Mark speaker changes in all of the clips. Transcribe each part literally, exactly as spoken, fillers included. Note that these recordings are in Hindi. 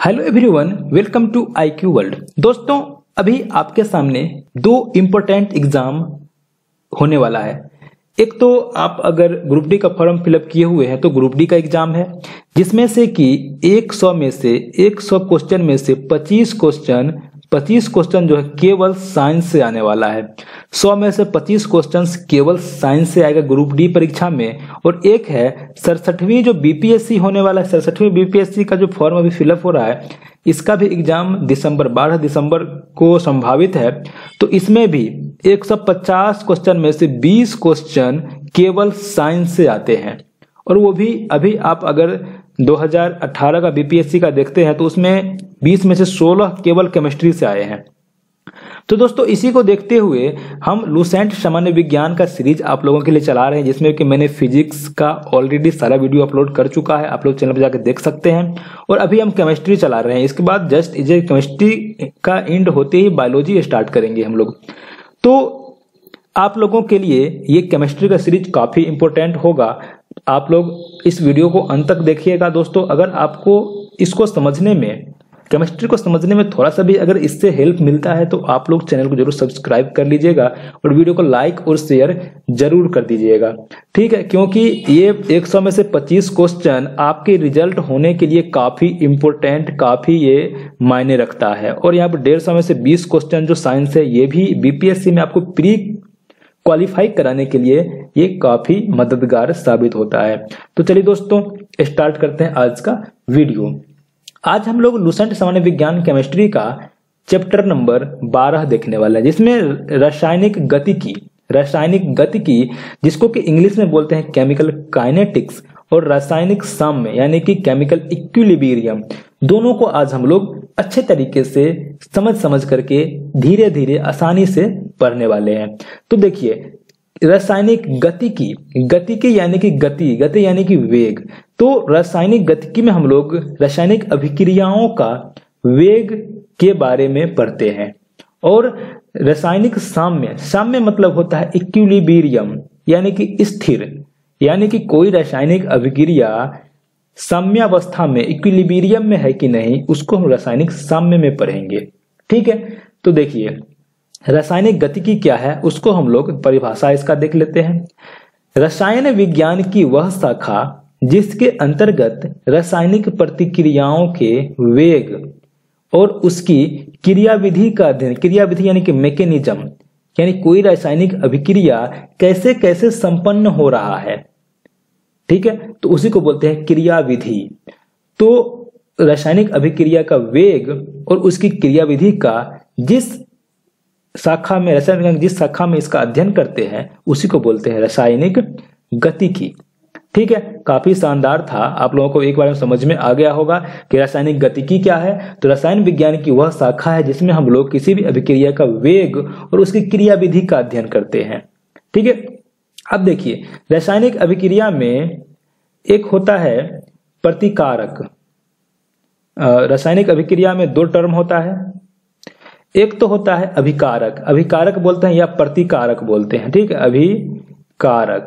Speaker 1: Hello everyone, welcome to I Q World. दोस्तों, अभी आपके सामने दो इम्पोर्टेंट एग्जाम होने वाला है। एक तो आप अगर ग्रुप डी का फॉर्म फिलअप किए हुए हैं तो ग्रुप डी का एग्जाम है, जिसमें से कि सौ में से सौ क्वेश्चन में से पच्चीस क्वेश्चन पच्चीस क्वेश्चन जो है केवल साइंस से आने वाला है। सौ में से पच्चीस क्वेश्चंस केवल साइंस से आएगा ग्रुप डी परीक्षा में। और एक है सड़सठवीं जो बीपीएससी होने वाला है, सड़सठवीं बीपीएससी का जो फॉर्म अभी फिलअप हो रहा है, इसका भी एग्जाम दिसंबर बारह दिसंबर को संभावित है। तो इसमें भी एक सौ पचास क्वेश्चन में से बीस क्वेश्चन केवल साइंस से आते हैं। और वो भी अभी आप अगर दो हज़ार अठारह का बीपीएससी का देखते हैं तो उसमें बीस में से सोलह केवल केमिस्ट्री से आए हैं। तो दोस्तों, इसी को देखते हुए हम लूसेंट सामान्य विज्ञान का सीरीज आप लोगों के लिए चला रहे हैं, जिसमें कि मैंने फिजिक्स का ऑलरेडी सारा वीडियो अपलोड कर चुका है, आप लोग चैनल पर जाकर देख सकते हैं। और अभी हम केमिस्ट्री चला रहे हैं। इसके बाद जस्ट इजे केमिस्ट्री का एंड होते ही बायोलॉजी स्टार्ट करेंगे हम लोग। तो आप लोगों के लिए ये केमिस्ट्री का सीरीज काफी इंपॉर्टेंट होगा। आप लोग इस वीडियो को अंत तक देखिएगा। दोस्तों, अगर आपको इसको समझने में केमिस्ट्री को समझने में थोड़ा सा भी अगर इससे हेल्प मिलता है तो आप लोग चैनल को जरूर सब्सक्राइब कर लीजिएगा और वीडियो को लाइक और शेयर जरूर कर दीजिएगा, ठीक है। क्योंकि ये सौ में से पच्चीस क्वेश्चन आपके रिजल्ट होने के लिए काफी इंपॉर्टेंट, काफी ये मायने रखता है। और यहाँ पर डेढ़ सौ में से बीस क्वेश्चन जो साइंस है, ये भी बीपीएससी में आपको प्री क्वालिफाई कराने के लिए ये काफी मददगार साबित होता है। तो चलिए दोस्तों, स्टार्ट करते हैं आज का वीडियो। आज हम लोग लूसेंट सामान्य विज्ञान केमिस्ट्री का चैप्टर नंबर बारह देखने वाला है, जिसमें रासायनिक गतिकी रासायनिक गतिकी जिसको कि इंग्लिश में बोलते हैं केमिकल काइनेटिक्स, और रासायनिक साम्य यानी कि केमिकल इक्विलिब्रियम, दोनों को आज हम लोग अच्छे तरीके से समझ समझ करके धीरे धीरे आसानी से पढ़ने वाले हैं। तो देखिए, रासायनिक गतिकी गतिकी यानी कि गति गति यानी कि वेग। तो रासायनिक गतिकी में हम लोग रासायनिक अभिक्रियाओं का वेग के बारे में पढ़ते हैं। और रासायनिक साम्य साम्य मतलब होता है इक्विलिब्रियम यानी कि स्थिर, यानी कि कोई रासायनिक अभिक्रिया साम्यावस्था में इक्विलिब्रियम में है कि नहीं, उसको हम रासायनिक साम्य में पढ़ेंगे, ठीक है। तो देखिए, रासायनिक गतिकी क्या है उसको हम लोग परिभाषा इसका देख लेते हैं। रसायन विज्ञान की वह शाखा जिसके अंतर्गत रासायनिक प्रतिक्रियाओं के वेग और उसकी क्रियाविधि का अध्ययन, क्रियाविधि यानी कि मैकेनिज्म, यानी कोई रासायनिक अभिक्रिया कैसे कैसे संपन्न हो रहा है, ठीक है, तो उसी को बोलते हैं क्रियाविधि। तो रासायनिक अभिक्रिया का वेग और उसकी क्रियाविधि का जिस शाखा में रसायन जिस शाखा में इसका अध्ययन करते हैं उसी को बोलते हैं रासायनिक गतिकी, ठीक है। काफी शानदार था, आप लोगों को एक बार में समझ में आ गया होगा कि रासायनिक गतिकी क्या है। तो रसायन विज्ञान की वह शाखा है जिसमें हम लोग किसी भी अभिक्रिया का वेग और उसकी क्रियाविधि का अध्ययन करते हैं, ठीक है। अब देखिए, रासायनिक अभिक्रिया में एक होता है प्रतिकारक। रासायनिक अभिक्रिया में दो टर्म होता है, एक तो होता है अभिकारक, अभिकारक बोलते हैं या प्रतिकारक बोलते हैं, ठीक है। अभिकारक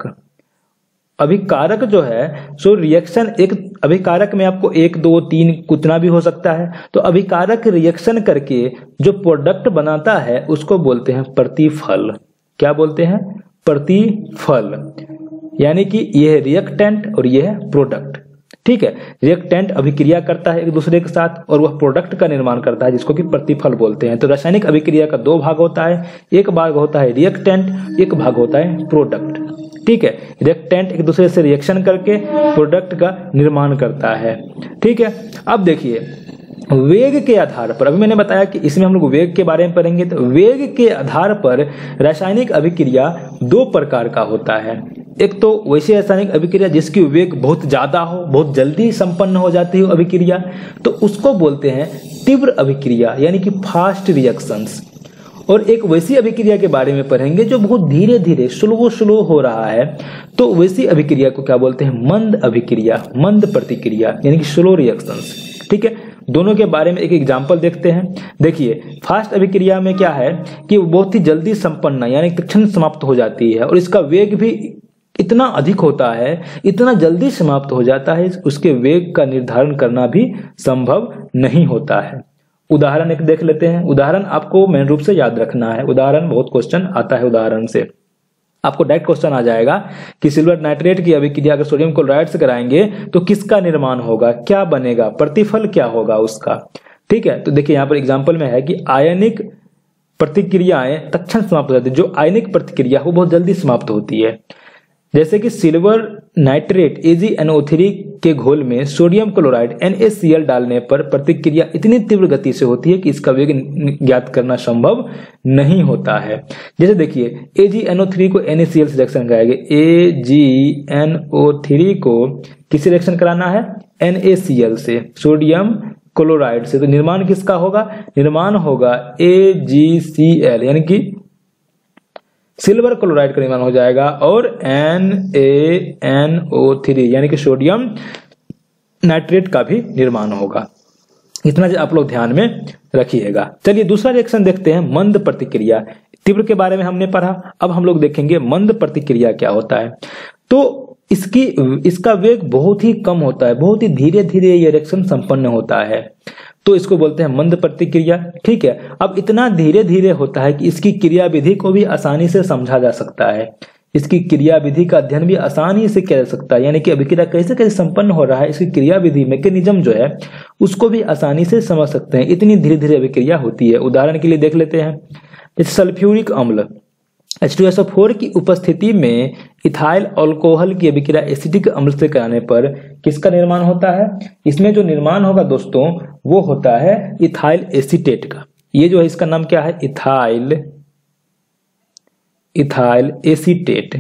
Speaker 1: अभिकारक जो है सो रिएक्शन, एक अभिकारक में आपको एक दो तीन कितना भी हो सकता है। तो अभिकारक रिएक्शन करके जो प्रोडक्ट बनाता है उसको बोलते हैं प्रतिफल। क्या बोलते हैं? प्रतिफल। यानी कि यह है रिएक्टेंट और यह है प्रोडक्ट, ठीक है। रिएक्टेंट अभिक्रिया करता है एक दूसरे के साथ और वह प्रोडक्ट का निर्माण करता है जिसको कि प्रतिफल बोलते हैं। तो रासायनिक अभिक्रिया का दो भाग होता है, एक भाग होता है रिएक्टेंट, एक भाग होता है प्रोडक्ट, ठीक है। रिएक्टेंट एक दूसरे से रिएक्शन करके प्रोडक्ट का निर्माण करता है, ठीक है। अब देखिए, वेग के आधार पर, अभी मैंने बताया कि इसमें हम लोग वेग के बारे में पढ़ेंगे। तो वेग के आधार पर रासायनिक अभिक्रिया दो प्रकार का होता है। एक तो वैसे रासायनिक अभिक्रिया जिसकी वेग बहुत ज्यादा हो, बहुत जल्दी संपन्न हो जाती हो अभिक्रिया, तो उसको बोलते हैं तीव्र अभिक्रिया यानी कि फास्ट रिएक्शंस। और एक वैसी अभिक्रिया के बारे में पढ़ेंगे जो बहुत धीरे धीरे स्लो स्लो हो रहा है, तो वैसी अभिक्रिया को क्या बोलते हैं? मंद अभिक्रिया, मंद प्रतिक्रिया यानी कि स्लो रिएक्शंस, ठीक है। दोनों के बारे में एक एग्जांपल देखते हैं। देखिए, फास्ट अभिक्रिया में क्या है कि वो बहुत ही जल्दी संपन्न यानी तत्क्षण समाप्त हो जाती है और इसका वेग भी इतना अधिक होता है, इतना जल्दी समाप्त हो जाता है, उसके वेग का निर्धारण करना भी संभव नहीं होता है। उदाहरण एक देख लेते हैं। उदाहरण आपको मेन रूप से याद रखना है। उदाहरण बहुत क्वेश्चन आता है उदाहरण से। आपको डायरेक्ट क्वेश्चन आ जाएगा कि सिल्वर नाइट्रेट की अभिक्रिया अगर सोडियम क्लोराइड से कराएंगे तो किसका निर्माण होगा, क्या बनेगा, प्रतिफल क्या होगा उसका। ठीक है, तो देखिए यहाँ पर एग्जाम्पल में है कि आयनिक प्रतिक्रियाएं तत्क्षण समाप्त हो जाती है। जो आयनिक प्रतिक्रिया वो बहुत जल्दी समाप्त होती है। जैसे कि silver nitrate A G N O three के घोल में sodium chloride N A C L डालने पर प्रतिक्रिया इतनी तीव्र गति से होती है कि इसका वेग ज्ञात करना संभव नहीं होता है। जैसे देखिए A G N O three को एन ए सी एल से रिएक्शन कराएंगे। A G N O three को किससे रिएक्शन कराना है, एन ए सी एल से, सोडियम क्लोराइड से। तो निर्माण किसका होगा, निर्माण होगा ए जी सी एल यानी कि सिल्वर क्लोराइड का निर्माण हो जाएगा और N A N O three यानी कि सोडियम नाइट्रेट का भी निर्माण होगा। इतना आप लोग ध्यान में रखिएगा। चलिए दूसरा रिएक्शन देखते हैं, मंद प्रतिक्रिया। तीव्र के बारे में हमने पढ़ा, अब हम लोग देखेंगे मंद प्रतिक्रिया क्या होता है। तो इसकी इसका वेग बहुत ही कम होता है, बहुत ही धीरे धीरे ये रिएक्शन संपन्न होता है, तो इसको बोलते हैं मंद प्रतिक्रिया। ठीक है, अब इतना धीरे धीरे होता है कि इसकी क्रिया विधि को भी आसानी से समझा जा सकता है। इसकी क्रिया विधि का अध्ययन भी आसानी से किया जा सकता है, यानी कि अभिक्रिया कैसे कैसे संपन्न हो रहा है, इसकी क्रिया विधि मैकेनिज्म जो है उसको भी आसानी से समझ सकते हैं। इतनी धीरे धीरे अभिक्रिया होती है। उदाहरण के लिए देख लेते हैं, जैसे सल्फ्यूरिक अम्ल H two S O four की उपस्थिति में इथाइल अल्कोहल की अभिक्रिया एसिटिक अम्ल से कराने पर किसका निर्माण होता है। इसमें जो निर्माण होगा दोस्तों वो होता है इथाइल एसीटेट का। ये जो है इसका नाम क्या है, इथाइल इथाइल एसीटेट।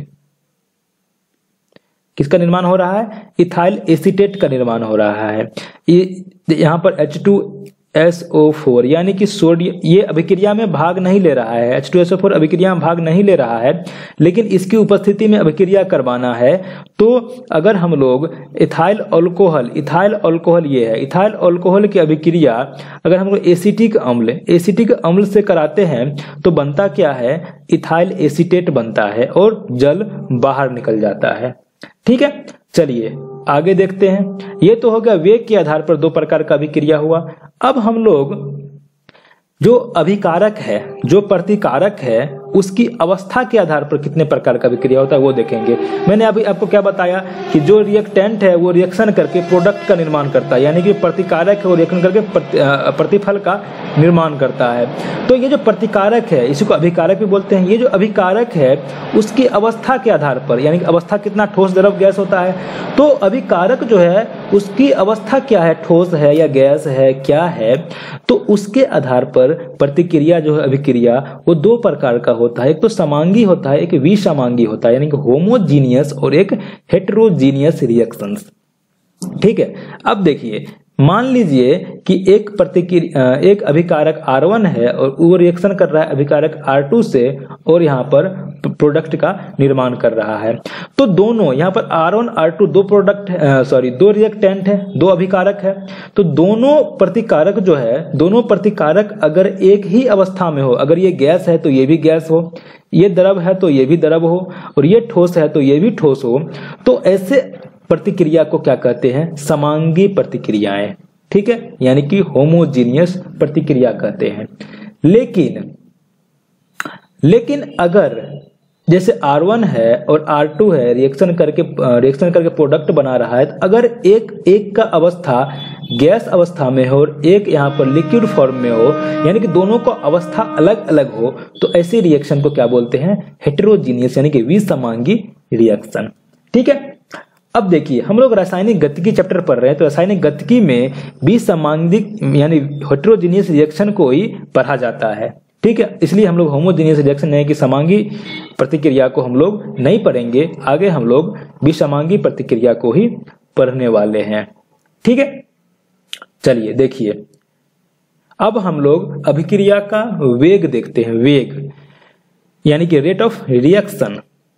Speaker 1: किसका निर्माण हो रहा है, इथाइल एसीटेट का निर्माण हो रहा है। ये यहां पर H two S O four यानी कि सोडियम ये अभिक्रिया में भाग नहीं ले रहा है, H two S O four अभिक्रिया में भाग नहीं ले रहा है, लेकिन इसकी उपस्थिति में अभिक्रिया करवाना है। तो अगर हम लोग इथाइल अल्कोहल इथाइल अल्कोहल ये है, इथाइल अल्कोहल की अभिक्रिया अगर हम लोग एसिटिक अम्ल एसिटिक अम्ल से कराते हैं तो बनता क्या है, इथाइल एसीटेट बनता है और जल बाहर निकल जाता है। ठीक है, चलिए आगे देखते हैं। ये तो हो गया वेग के आधार पर दो प्रकार का अभिक्रिया हुआ। अब हम लोग जो अभिकारक है, जो प्रतिकारक है, उसकी अवस्था के आधार पर कितने प्रकार का अभिक्रिया होता है वो देखेंगे। मैंने अभी आपको क्या बताया कि जो रिएक्टेंट है वो रिएक्शन करके प्रोडक्ट का निर्माण करता है, यानी कि प्रतिकारक है वो रिएक्शन करके प्रतिफल का निर्माण करता है। तो ये जो प्रतिकारक है इसी को अभिकारक भी बोलते हैं। ये जो अभिकारक है उसकी अवस्था के आधार पर, यानी कि अवस्था कितना ठोस द्रव गैस होता है, तो अभिकारक जो है उसकी अवस्था क्या है, ठोस है या गैस है, क्या है, तो उसके आधार पर प्रतिक्रिया जो है अभिक्रिया वो दो प्रकार का होता है। एक तो समांगी होता है, एक विसमांगी होता है, यानी कि होमोजीनियस और एक हेटेरोजीनियस रिएक्शंस। ठीक है, अब देखिए मान लीजिए कि एक प्रतिक्रिया एक अभिकारक आर वन है और वो रिएक्शन कर रहा है अभिकारक आर टू से और यहाँ पर प्रोडक्ट का निर्माण कर रहा है। तो दोनों यहाँ पर आर वन आर टू दो प्रोडक्ट सॉरी दो रिएक्टेंट है, दो अभिकारक है। तो दोनों प्रतिकारक जो है, दोनों प्रतिकारक अगर एक ही अवस्था में हो, अगर ये गैस है तो ये भी गैस हो, ये द्रव है तो ये भी द्रव हो, और ये ठोस है तो ये भी ठोस हो, तो ऐसे प्रतिक्रिया को क्या कहते हैं, समांगी प्रतिक्रियाएं। ठीक है, यानी कि होमोजीनियस प्रतिक्रिया कहते हैं। लेकिन लेकिन अगर जैसे आर वन है और आर टू है, रिएक्शन करके रिएक्शन करके प्रोडक्ट बना रहा है, तो अगर एक एक का अवस्था गैस अवस्था में हो और एक यहाँ पर लिक्विड फॉर्म में हो, यानी कि दोनों को अवस्था अलग अलग हो, तो ऐसे रिएक्शन को क्या बोलते हैं, हेटेरोजीनियस यानी कि विसमांगी रिएक्शन। ठीक है, अब देखिए हम लोग रासायनिक गतिकी चैप्टर पढ़ रहे हैं, तो रासायनिक गतिकी में विसमांगिक यानी हेटेरोजीनियस रिएक्शन को ही पढ़ा जाता है। ठीक है, इसलिए हम लोग होमोजीनियस रिएक्शन यानी कि समांगी प्रतिक्रिया को हम लोग नहीं पढ़ेंगे, आगे हम लोग विसमांगी प्रतिक्रिया को ही पढ़ने वाले हैं। ठीक है, चलिए देखिए अब हम लोग अभिक्रिया का वेग देखते हैं। वेग यानी कि रेट ऑफ रिएक्शन।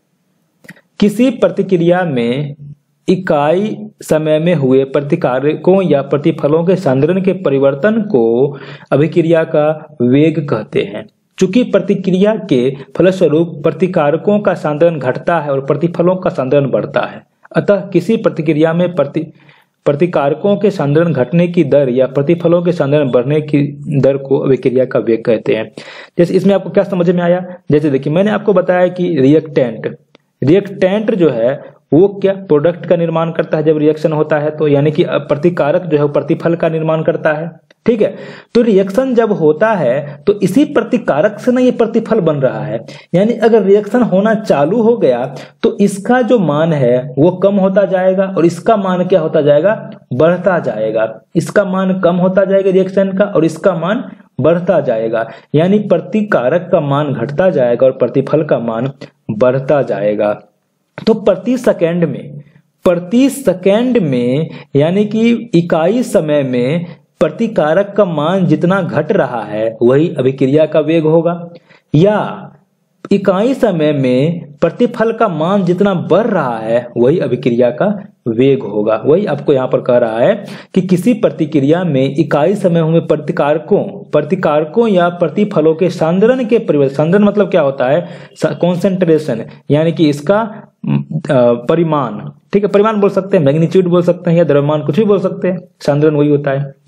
Speaker 1: किसी प्रतिक्रिया में इकाई समय में हुए प्रतिकारकों या प्रतिफलों के सांद्रण के परिवर्तन को अभिक्रिया का वेग कहते हैं। चूंकि प्रतिक्रिया के फलस्वरूप प्रतिकारकों का सांद्रण घटता है और प्रतिफलों का सांद्रण बढ़ता है, अतः किसी प्रतिक्रिया में प्रति प्रतिकारकों के सांद्रण घटने की दर या प्रतिफलों के सांद्रण बढ़ने की दर को अभिक्रिया का वेग कहते हैं। जैसे इसमें आपको क्या समझ में आया, जैसे देखिए मैंने आपको बताया कि रिएक्टेंट रिएक्टेंट जो है वो क्या प्रोडक्ट का निर्माण करता है जब रिएक्शन होता है, तो यानी कि प्रतिकारक जो है प्रतिफल का निर्माण करता है। ठीक है, तो रिएक्शन जब होता है तो इसी प्रतिकारक से ना ये प्रतिफल बन रहा है, यानी अगर रिएक्शन होना चालू हो गया तो इसका जो मान है वो कम होता जाएगा और इसका मान क्या होता जाएगा, बढ़ता जाएगा। इसका मान कम होता जाएगा रिएक्शन का और इसका मान बढ़ता जाएगा, यानी प्रतिकारक का मान घटता जाएगा और प्रतिफल का मान बढ़ता जाएगा। तो प्रति सेकंड में प्रति सेकंड में यानी कि इकाई समय में प्रतिकारक का मान जितना घट रहा है वही अभिक्रिया का वेग होगा, या इकाई समय में प्रतिफल का मान जितना बढ़ रहा है वही अभिक्रिया का वेग होगा। वही आपको यहाँ पर कह रहा है कि किसी प्रतिक्रिया में इकाई समय में प्रतिकारकों प्रतिकारकों या प्रतिफलों के सांद्रण के परिवर्तन, सांद्रण मतलब क्या होता है, कॉन्सेंट्रेशन, यानी कि इसका परिमाण, ठीक है, परिमाण बोल सकते हैं, मैग्नीट्यूड बोल सकते हैं या द्रव्यमान, कुछ भी बोल सकते हैं, सांद्रण वही होता है,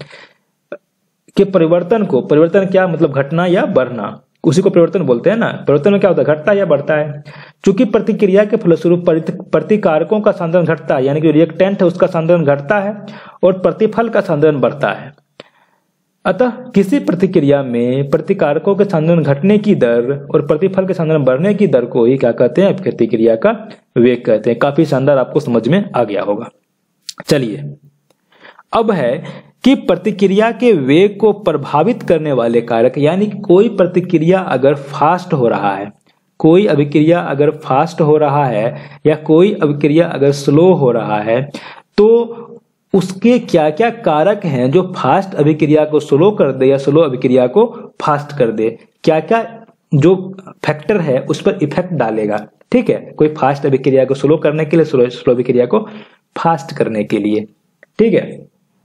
Speaker 1: कि परिवर्तन को, परिवर्तन क्या मतलब घटना या बढ़ना, उसी को परिवर्तन बोलते हैं ना। परिवर्तन में क्या होता है, घटता या बढ़ता है। चूंकि प्रतिक्रिया के फलस्वरूप प्रतिकारकों का सांद्रण घटता है, यानी कि रिएक्टेंट है उसका सांद्रण घटता है और प्रतिफल का सांद्रण बढ़ता है, अतः किसी प्रतिक्रिया में प्रतिकारकों के सांद्रण घटने की दर और प्रतिफल के सांद्रण बढ़ने की दर को ही क्या कहते हैं, प्रतिक्रिया का वेग कहते हैं। काफी शानदार, आपको समझ में आ गया होगा। चलिए अब है कि प्रतिक्रिया के वेग को प्रभावित करने वाले कारक, यानी कि कोई प्रतिक्रिया अगर फास्ट हो रहा है, कोई अभिक्रिया अगर फास्ट हो रहा है या कोई अभिक्रिया अगर स्लो हो रहा है, तो उसके क्या क्या कारक हैं जो फास्ट अभिक्रिया को स्लो कर दे या स्लो अभिक्रिया को फास्ट कर दे, क्या क्या जो फैक्टर है उस पर इफेक्ट डालेगा। ठीक है, कोई फास्ट अभिक्रिया को स्लो करने के लिए, स्लो स्लो अभिक्रिया को फास्ट करने के लिए। ठीक है,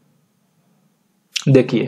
Speaker 1: देखिए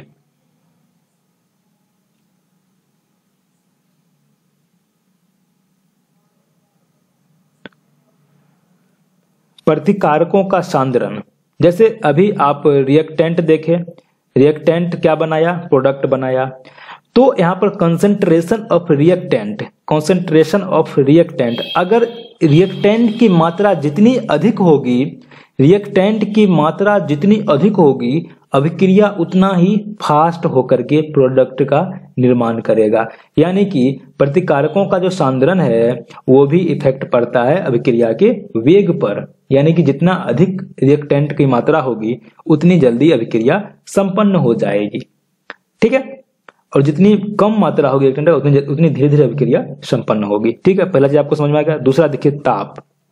Speaker 1: प्रतिकारकों का सांद्रण, जैसे अभी आप रिएक्टेंट देखें, रिएक्टेंट क्या बनाया, प्रोडक्ट बनाया, तो यहां पर concentration of reactant, concentration of reactant, अगर रिएक्टेंट की मात्रा जितनी अधिक होगी, रिएक्टेंट की मात्रा जितनी अधिक होगी, अभिक्रिया उतना ही फास्ट होकर के प्रोडक्ट का निर्माण करेगा, यानी कि प्रतिकारकों का जो सांद्रण है वो भी इफेक्ट पड़ता है अभिक्रिया के वेग पर, यानी कि जितना अधिक रिएक्टेंट की मात्रा होगी उतनी जल्दी अभिक्रिया संपन्न हो जाएगी। ठीक है, और जितनी कम मात्रा होगी रिएक्टेंट उतनी उतनी धीरे धीरे अभिक्रिया संपन्न होगी। ठीक है, पहला चीज आपको समझ में आ गया। दूसरा देखिए ताप,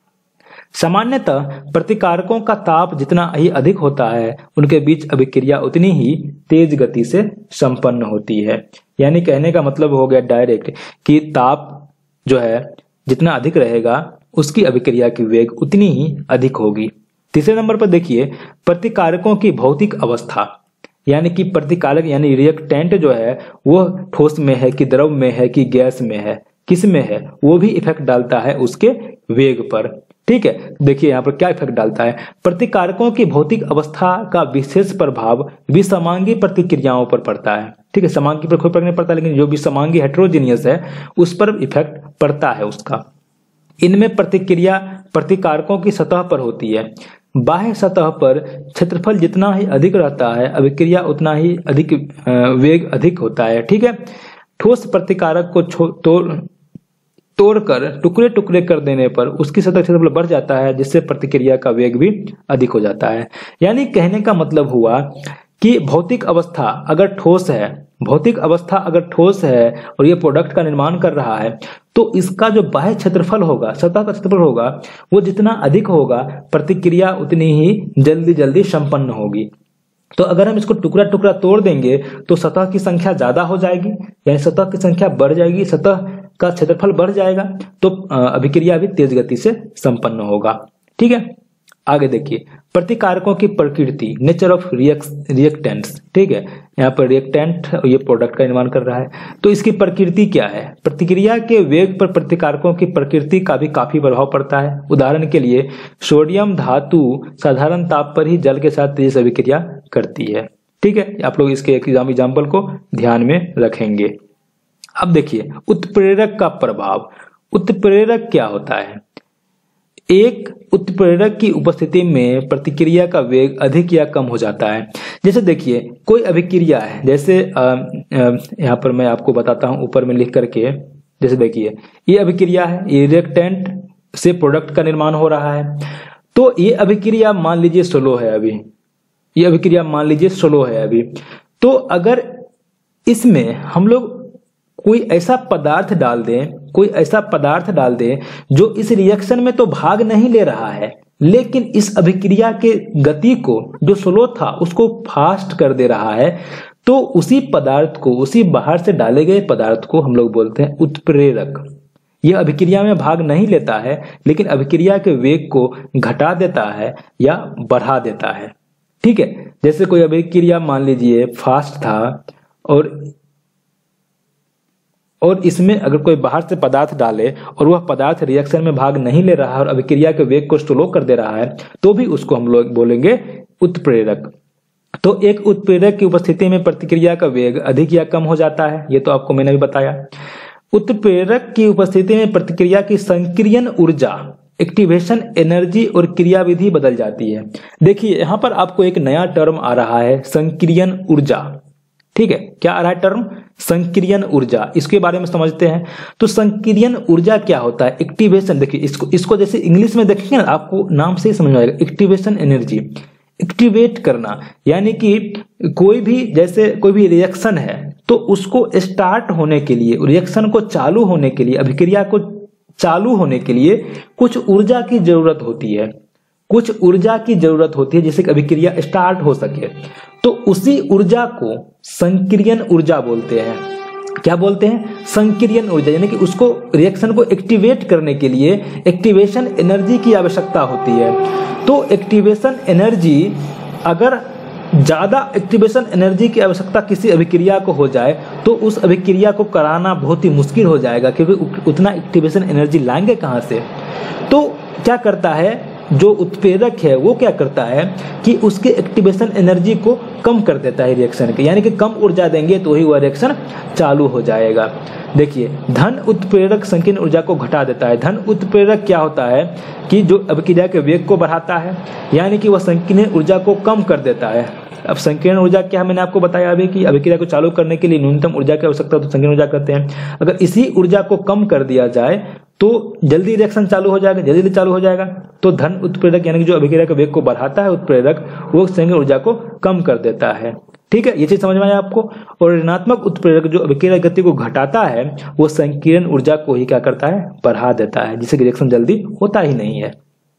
Speaker 1: सामान्यतः प्रतिकारकों का ताप जितना ही अधिक होता है उनके बीच अभिक्रिया उतनी ही तेज गति से संपन्न होती है, यानी कहने का मतलब हो गया डायरेक्ट कि ताप जो है जितना अधिक रहेगा उसकी अभिक्रिया की वेग उतनी ही अधिक होगी। तीसरे नंबर पर देखिए प्रतिकारकों की भौतिक अवस्था, यानी कि प्रतिकारक यानी रिएक्टेंट जो है वो ठोस में है कि द्रव में है कि गैस में है, किस में है, वो भी इफेक्ट डालता है उसके वेग पर। ठीक है, देखिए यहाँ पर क्या इफेक्ट डालता है, प्रतिकारकों की भौतिक अवस्था का विशेष प्रभाव विसमांगी प्रतिक्रियाओं पर पड़ता है। ठीक है, समांगी पर कोई फर्क नहीं पड़ता, लेकिन जो विसमांगी हेट्रोजीनियस है उस पर इफेक्ट पड़ता है उसका। इनमें प्रतिक्रिया प्रतिकारकों की सतह पर होती है, बाह्य सतह पर क्षेत्रफल जितना ही अधिक रहता है अभिक्रिया उतना ही अधिक वेग अधिक होता है। ठीक है, ठोस प्रतिकारक को तोड़ तोड़कर टुकड़े टुकड़े कर देने पर उसकी सतह क्षेत्रफल बढ़ जाता है, जिससे प्रतिक्रिया का वेग भी अधिक हो जाता है। यानी कहने का मतलब हुआ कि भौतिक अवस्था अगर ठोस है, भौतिक अवस्था अगर ठोस है और ये प्रोडक्ट का निर्माण कर रहा है, तो इसका जो बाह्य क्षेत्रफल होगा, सतह का क्षेत्रफल होगा, वो जितना अधिक होगा प्रतिक्रिया उतनी ही जल्दी जल्दी संपन्न होगी। तो अगर हम इसको टुकड़ा टुकड़ा तोड़ देंगे तो सतह की संख्या ज्यादा हो जाएगी, यानी सतह की संख्या बढ़ जाएगी, सतह का क्षेत्रफल बढ़ जाएगा, तो अभिक्रिया भी तेज गति से संपन्न होगा। ठीक है, आगे देखिए, प्रतिकारकों की प्रकृति, नेचर ऑफ रिएक्टेंट्स, ठीक है, यहाँ पर रिएक्टेंट ये प्रोडक्ट का निर्माण कर रहा है, तो इसकी प्रकृति क्या है। प्रतिक्रिया के वेग पर प्रतिकारकों की प्रकृति का भी काफी प्रभाव पड़ता है। उदाहरण के लिए सोडियम धातु साधारण ताप पर ही जल के साथ तेजी से अभिक्रिया करती है, ठीक है। आप लोग इसके एग्जाम्पल को ध्यान में रखेंगे। अब देखिए उत्प्रेरक का प्रभाव। उत्प्रेरक क्या होता है। एक उत्प्रेरक की उपस्थिति में प्रतिक्रिया का वेग अधिक या कम हो जाता है। जैसे देखिए कोई अभिक्रिया है, जैसे यहाँ पर मैं आपको बताता हूं ऊपर में लिख करके, जैसे देखिए ये अभिक्रिया है, ये रिएक्टेंट से प्रोडक्ट का निर्माण हो रहा है। तो ये अभिक्रिया मान लीजिए स्लो है, अभी ये अभिक्रिया मान लीजिए स्लो है अभी। तो अगर इसमें हम लोग कोई ऐसा पदार्थ डाल दें, कोई ऐसा पदार्थ डाल दें जो इस रिएक्शन में तो भाग नहीं ले रहा है, लेकिन इस अभिक्रिया के गति को जो स्लो था उसको फास्ट कर दे रहा है, तो उसी पदार्थ को, उसी बाहर से डाले गए पदार्थ को हम लोग बोलते हैं उत्प्रेरक। यह अभिक्रिया में भाग नहीं लेता है, लेकिन अभिक्रिया के वेग को घटा देता है या बढ़ा देता है, ठीक है। जैसे कोई अभिक्रिया मान लीजिए फास्ट था और और इसमें अगर कोई बाहर से पदार्थ डाले और वह पदार्थ रिएक्शन में भाग नहीं ले रहा है और अभिक्रिया के वेग को स्लो कर दे रहा है, तो भी उसको हम लोग बोलेंगे उत्प्रेरक। तो एक उत्प्रेरक की उपस्थिति में प्रतिक्रिया का वेग अधिक या कम हो जाता है, ये तो आपको मैंने भी बताया। उत्प्रेरक की उपस्थिति में प्रतिक्रिया की संक्रियन ऊर्जा, एक्टिवेशन एनर्जी और क्रियाविधि बदल जाती है। देखिए यहां पर आपको एक नया टर्म आ रहा है, संक्रियन ऊर्जा, ठीक है। क्या आ रहा है टर्म, संक्रियन ऊर्जा। इसके बारे में समझते हैं। तो संक्रियन ऊर्जा क्या होता है, एक्टिवेशन। देखिए इसको इसको जैसे इंग्लिश में देखेंगे ना, आपको नाम से ही समझ में आएगा, एक्टिवेशन एनर्जी, एक्टिवेट करना। यानी कि कोई भी, जैसे कोई भी रिएक्शन है तो उसको स्टार्ट होने के लिए, रिएक्शन को चालू होने के लिए, अभिक्रिया को चालू होने के लिए कुछ ऊर्जा की जरूरत होती है, कुछ ऊर्जा की जरूरत होती है जिससे अभिक्रिया स्टार्ट हो सके। तो उसी ऊर्जा को संक्रियन ऊर्जा बोलते हैं। क्या बोलते हैं, संक्रियन ऊर्जा। यानी कि उसको, रिएक्शन को एक्टिवेट करने के लिए एक्टिवेशन एनर्जी की आवश्यकता होती है। तो एक्टिवेशन एनर्जी, अगर ज्यादा एक्टिवेशन एनर्जी की आवश्यकता किसी अभिक्रिया को हो जाए तो उस अभिक्रिया को कराना बहुत ही मुश्किल हो जाएगा, क्योंकि उतना एक्टिवेशन एनर्जी लाएंगे कहां से। तो क्या करता है जो उत्प्रेरक है, वो क्या करता है कि उसके एक्टिवेशन एनर्जी को कम कर देता है रिएक्शन के, यानी कि कम ऊर्जा देंगे तो ही वह रिएक्शन चालू हो जाएगा। देखिए धन उत्प्रेरक संकीर्ण ऊर्जा को घटा देता है। धन उत्प्रेरक क्या होता है कि जो अभिक्रिया के वेग को बढ़ाता है, यानी कि वह संकीर्ण ऊर्जा को कम कर देता है। अब संकीर्ण ऊर्जा क्या है, मैंने आपको बताया अभी कि अभिक्रिया को चालू करने के लिए न्यूनतम ऊर्जा की आवश्यकता तो संकीर्ण ऊर्जा करते हैं। अगर इसी ऊर्जा को कम कर दिया जाए तो जल्दी रिएक्शन चालू हो जाएगा, जल्दी चालू हो जाएगा। तो धन उत्प्रेरक यानी कि जो अभिक्रिया के वेग को बढ़ाता है उत्प्रेरक, वो संकीर्ण ऊर्जा को कम कर देता है, ठीक है। ये चीज समझ में आया आपको। और ऋणात्मक उत्प्रेरक जो अभिक्रिया गति को घटाता है, वो संकीर्ण ऊर्जा को ही क्या करता है, बढ़ा देता है, जिससे रिएक्शन जल्दी होता ही नहीं है,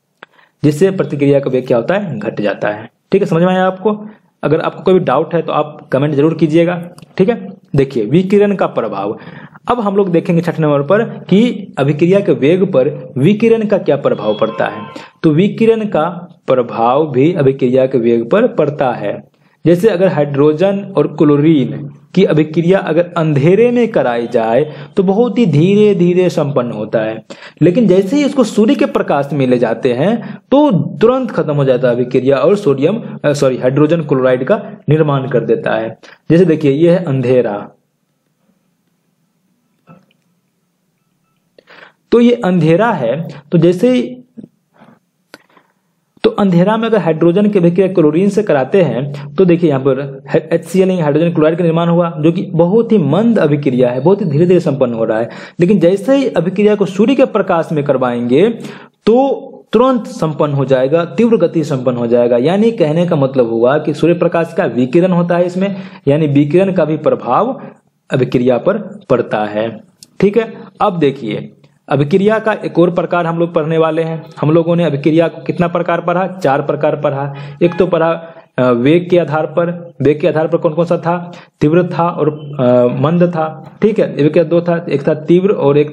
Speaker 1: जिससे प्रतिक्रिया का वेग क्या होता है, घट जाता है, ठीक है। समझ में आया आपको। अगर आपको कोई भी डाउट है तो आप कमेंट जरूर कीजिएगा, ठीक है। देखिए विकिरण का प्रभाव। अब हम लोग देखेंगे छठे नंबर पर कि अभिक्रिया के वेग पर विकिरण का क्या प्रभाव पड़ता है। तो विकिरण का प्रभाव भी अभिक्रिया के वेग पर पड़ता है। जैसे अगर हाइड्रोजन और क्लोरीन की अभिक्रिया अगर अंधेरे में कराई जाए तो बहुत ही धीरे धीरे संपन्न होता है, लेकिन जैसे ही इसको सूर्य के प्रकाश में ले जाते हैं तो तुरंत खत्म हो जाता है अभिक्रिया और सोडियम सॉरी हाइड्रोजन क्लोराइड का निर्माण कर देता है। जैसे देखिए ये है अंधेरा, तो ये अंधेरा है, तो जैसे तो अंधेरा में अगर हाइड्रोजन की अभिक्रिया क्लोरीन से कराते हैं तो देखिए यहाँ पर H C L hydrogen chloride का निर्माण हुआ, जो कि बहुत ही मंद अभिक्रिया है, बहुत ही धीरे धीरे संपन्न हो रहा है। लेकिन जैसे ही अभिक्रिया को सूर्य के प्रकाश में करवाएंगे तो तुरंत संपन्न हो जाएगा, तीव्र गति संपन्न हो जाएगा। यानी कहने का मतलब हुआ कि सूर्य प्रकाश का विकिरण होता है इसमें, यानी विकिरण का भी प्रभाव अभिक्रिया पर पड़ता है, ठीक है। अब देखिए अभिक्रिया का एक और प्रकार हम लोग पढ़ने वाले हैं। हम लोगों ने अभिक्रिया को कितना प्रकार पढ़ा, चार प्रकार पढ़ा। एक तो पढ़ा वेग के आधार पर, वेग के आधार पर कौन कौन सा था, तीव्र था और आ, मंद था, ठीक है। वेग दो था, एक था तीव्र और एक था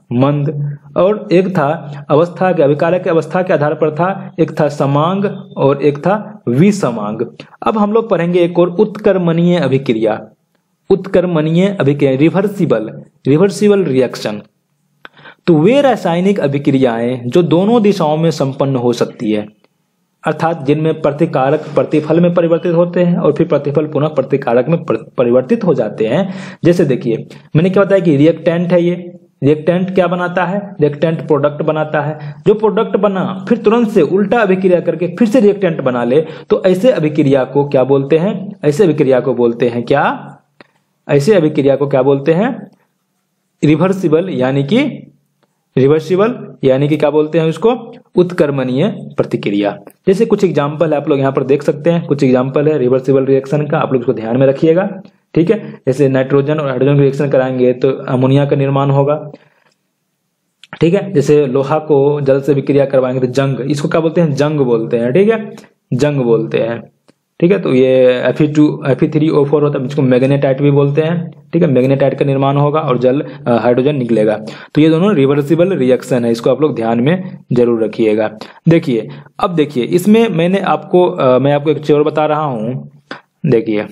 Speaker 1: मंद, और एक था अवस्था के अभिकारक के अवस्था के आधार पर था, एक था समांग और एक था विसमांग। अब हम लोग पढ़ेंगे एक और उत्कर्मणीय अभिक्रिया, उत्कर्मणीय अभिक्रिया, रिवर्सिबल रिवर्सिबल रिएक्शन। तो वे रासायनिक अभिक्रियाएं जो दोनों दिशाओं में संपन्न हो सकती है, अर्थात जिनमें प्रतिकारक प्रतिफल में परिवर्तित होते हैं और फिर प्रतिफल पुनः प्रतिकारक में परिवर्तित हो जाते हैं। जैसे देखिए मैंने क्या बताया कि रिएक्टेंट है, ये रिएक्टेंट क्या बनाता है, रिएक्टेंट प्रोडक्ट बनाता है। जो प्रोडक्ट बना फिर तुरंत से उल्टा अभिक्रिया करके फिर से रिएक्टेंट बना ले, तो ऐसे अभिक्रिया को क्या बोलते हैं, ऐसे अभिक्रिया को बोलते हैं क्या, ऐसे अभिक्रिया को क्या बोलते हैं, रिवर्सिबल यानी कि रिवर्सिबल यानी कि क्या बोलते हैं उसको, उत्कर्मणीय प्रतिक्रिया। जैसे कुछ एग्जांपल है आप लोग यहाँ पर देख सकते हैं, कुछ एग्जांपल है रिवर्सिबल रिएक्शन का, आप लोग इसको ध्यान में रखिएगा, ठीक है। जैसे नाइट्रोजन और हाइड्रोजन रिएक्शन कराएंगे तो अमोनिया का निर्माण होगा, ठीक है। जैसे लोहा को जल से विक्रिया करवाएंगे तो जंग, इसको क्या बोलते हैं, जंग बोलते हैं, ठीक है, जंग बोलते हैं, ठीक है। तो ये F E two F E three O four होता है, जिसको मैग्नेटाइट भी बोलते हैं, ठीक है। मैग्नेटाइट का निर्माण होगा और जल हाइड्रोजन निकलेगा। तो ये दोनों रिवर्सिबल रिएक्शन है, इसको आप लोग ध्यान में जरूर रखिएगा। देखिए अब देखिए इसमें मैंने आपको आ, मैं आपको एक चीज और बता रहा हूं, देखिए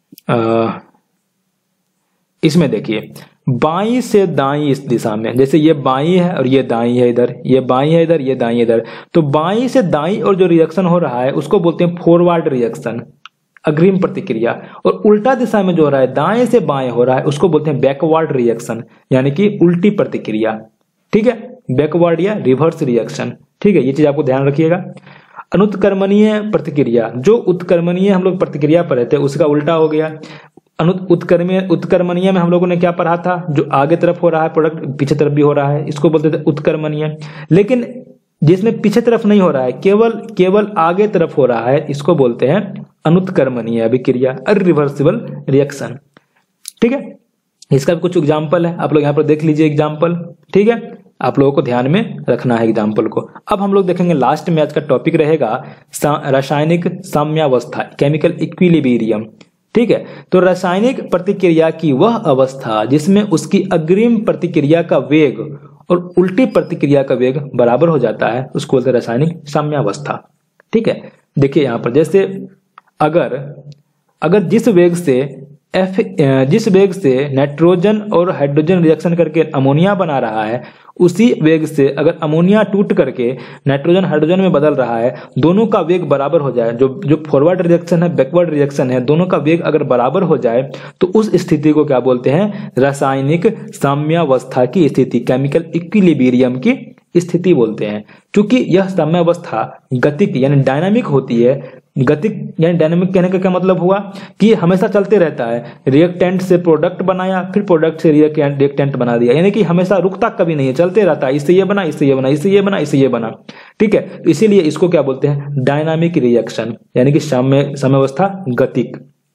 Speaker 1: इसमें देखिए बाई से दाई इस दिशा में, जैसे ये बाई है और ये दाई है इधर, ये बाई है इधर, ये दाई है इधर, तो बाई से दाई और जो रिएक्शन हो रहा है उसको बोलते हैं फॉरवर्ड रिएक्शन, अग्रिम प्रतिक्रिया। और उल्टा दिशा में जो हो रहा है दाएं से बाएं हो रहा है उसको बोलते हैं बैकवर्ड रिएक्शन, यानी कि उल्टी प्रतिक्रिया, ठीक है, बैकवर्ड या रिवर्स रिएक्शन, ठीक है। ये चीज आपको ध्यान रखिएगा। अनुत्कर्मणीय प्रतिक्रिया, जो उत्कर्मणीय हम लोग प्रतिक्रिया पर रहते हैं उसका उल्टा हो गया। उत्कर्मीय उत्कर्मणीय में हम लोगों ने क्या पढ़ा था, जो आगे तरफ हो रहा है प्रोडक्ट पीछे तरफ भी हो रहा है, इसको बोलते थे उत्कर्मणीय। लेकिन जिसमें पीछे तरफ नहीं हो रहा है, केवल केवल आगे तरफ हो रहा है, इसको बोलते हैं अनुत्कर्मणीय अभिक्रिया, इरिवर्सिबल रिएक्शन, ठीक है। इसका भी कुछ एग्जाम्पल है, आप लोग यहाँ पर देख लीजिए एग्जाम्पल, ठीक है, आप लोगों को ध्यान में रखना है एग्जाम्पल को। अब हम लोग देखेंगे लास्ट में आज का टॉपिक रहेगा रासायनिक साम्यावस्था, केमिकल इक्विलिब्रियम, ठीक है। तो रासायनिक प्रतिक्रिया की वह अवस्था जिसमें उसकी अग्रिम प्रतिक्रिया का वेग और उल्टी प्रतिक्रिया का वेग बराबर हो जाता है, उसको बोलते हैं रासायनिक साम्यावस्था, ठीक है। देखिए यहां पर जैसे अगर अगर जिस वेग से एफ जिस वेग से नाइट्रोजन और हाइड्रोजन रिएक्शन करके अमोनिया बना रहा है, उसी वेग से अगर अमोनिया टूट करके नाइट्रोजन हाइड्रोजन में बदल रहा है, दोनों का वेग बराबर हो जाए, जो जो फॉरवर्ड रिएक्शन है बैकवर्ड रिएक्शन है, दोनों का वेग अगर बराबर हो जाए तो उस स्थिति को क्या बोलते हैं, रासायनिक साम्यावस्था की स्थिति, केमिकल इक्विलिब्रियम की स्थिति बोलते हैं। क्योंकि यह साम्यावस्था गतिक यानी डायनामिक होती है। गतिक यानी डायनामिक कहने का क्या मतलब हुआ कि हमेशा चलते रहता है, रिएक्टेंट से प्रोडक्ट बनाया, फिर प्रोडक्ट से रिएक्टेंट बना दिया, यानी कि हमेशा रुकता कभी नहीं है, चलते रहता है, इससे ये बना, इससे ये बना, इससे ये बना, इससे ये बना, ठीक है। इसीलिए इसको क्या बोलते हैं, डायनामिक रिएक्शन, यानी कि साम्य साम्यावस्था गतिक,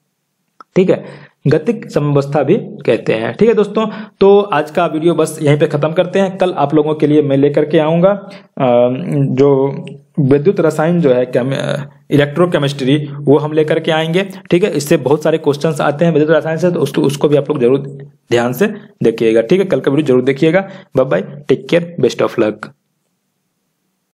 Speaker 1: ठीक है, गतिक साम्यावस्था भी कहते हैं, ठीक है दोस्तों। तो आज का वीडियो बस यहीं पे खत्म करते हैं। कल आप लोगों के लिए मैं लेकर के आऊंगा जो विद्युत रसायन जो है इलेक्ट्रोकेमिस्ट्री, वो हम लेकर के आएंगे, ठीक है। इससे बहुत सारे क्वेश्चंस आते हैं विद्युत रसायन से, तो उसको उसको भी आप लोग जरूर ध्यान से देखिएगा, ठीक है। कल का वीडियो जरूर देखिएगा। Bye bye, take care, best of luck.